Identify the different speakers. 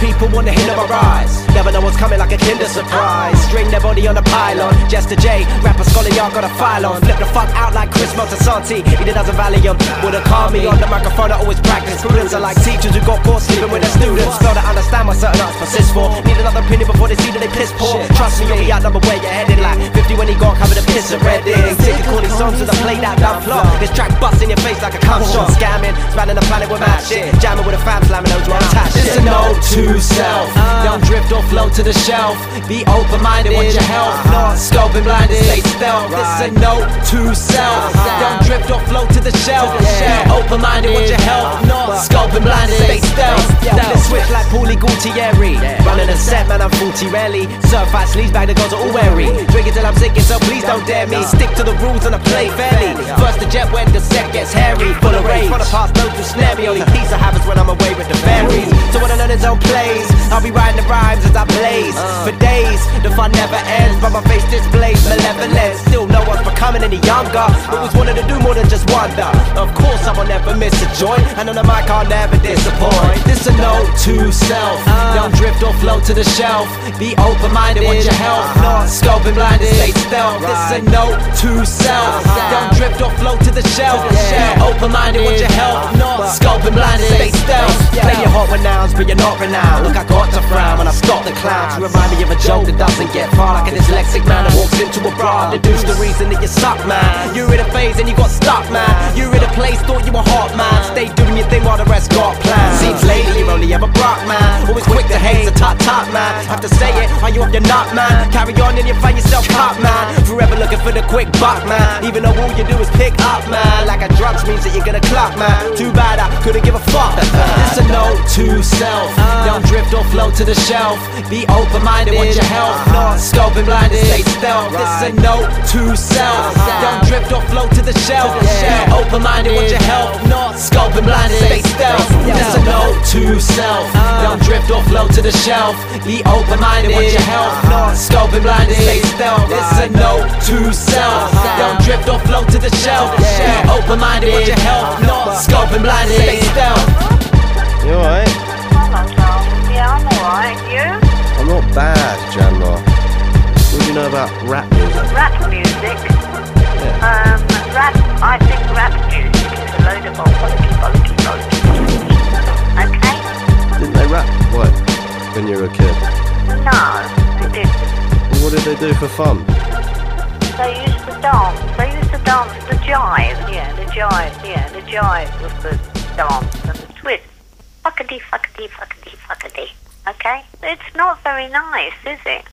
Speaker 1: people wanna hinder my rise. Never know what's coming like a Kinder surprise. String their body on the pylon. Jester J, rapper scholar, y'all got a file on. Flip the fuck out like Chris Montesanti. He did as a Valium. Wouldn't call me on the microphone, I always practice. Students are like teachers who got caught sleeping with their students. Fail to understand what certain arts persist for. Need another opinion before they see that they piss poor. Trust me, you'll be outnumbered where you're headed like 50 when he got covered in piss and Redding. Taking all these songs with a played out down floor. This track busts in your face like a cum shot. Scamming, spanning the planet with mad shit. Jamming with a fam, slamming those who attached. It's a note to self. Don't drift or float to the shelf. Be open-minded, watch your health. Not scoping blinded, stay stealth. This a note to self. Don't drift or float to the shelf. Be open-minded, watch your health. Not scoping blinded, stay stealth. Then switch like Paulie Gualtieri. Running a set, man, I'm faulty rarely. Certified sleeves bag, the girls are all wary. Drinking till I'm sick, so please don't dare me. Stick to the rules and I play fairly. First the jet when the set gets hairy. Full of rage, for the past those who snare me. Only peace I have is when I'm away with the fairies. So when I learn his own plays, I'll be writing the rhymes as I blaze. For days, the fun never ends, but my face displays malevolence. Still no one's becoming any younger. Always wanted to do more than just wonder. Of course I will never miss a joint, and on the mic I'll never disappoint. This a note to self. Don't drift or float to the shelf. Be open-minded, watch your health. Not scoping blinded, stay stealth. This a note to self. Don't drift or float to the shelf. Be open-minded, watch your health. Not scoping blinded, stay stealth. Play your hot with nouns, but you're not renowned. Look, I got to frown when I stop the clowns. You remind me of a joke that doesn't get far, like a dyslexic man that walks into a bar. Deduce the reason that you suck, man. You're in a phase and you got stuck, man. You're in a place, thought you were hot, man. Stay doing your thing while the rest got plans. Seems lately you're only ever broke, man. Always quick to haze a top, man. Have to say it, are you off your nut, man? Carry on and you find yourself cut, man. Forever looking for the quick buck, man. Even though all you do is pick up, man. Like a drugs means that you're gonna clock, man. Too bad I couldn't give a fuck. This a note to self. Don't drift or float to the shelf. Be open-minded, watch your health. Not scoping blinded, stay stealth. This a note to self. Don't drift or float to the shelf. Be open-minded, watch your health. Not scoping blinded, stay stealth. This a note to self. Don't drift or float to the shelf. Be open-minded, watch your health. Not scoping blinded, stay stealth. This a note to self. Don't drift or float to the shelf. Be open-minded, watch your health. Not scoping blinded, stay stealth.
Speaker 2: You alright?
Speaker 3: Yeah, I'm alright. You?
Speaker 2: I'm not bad, Janma. What do you know about rap music?
Speaker 3: Rap music?
Speaker 2: Yeah.
Speaker 3: I think rap music is a load of bollocky. Okay?
Speaker 2: Didn't they rap, what, when you were a kid?
Speaker 3: No, they didn't.
Speaker 2: Well, what did they do for fun?
Speaker 3: They used to dance. They used to dance the jive. Yeah, the jive was the dance and the twist. Fuckity. Okay? It's not very nice, is it?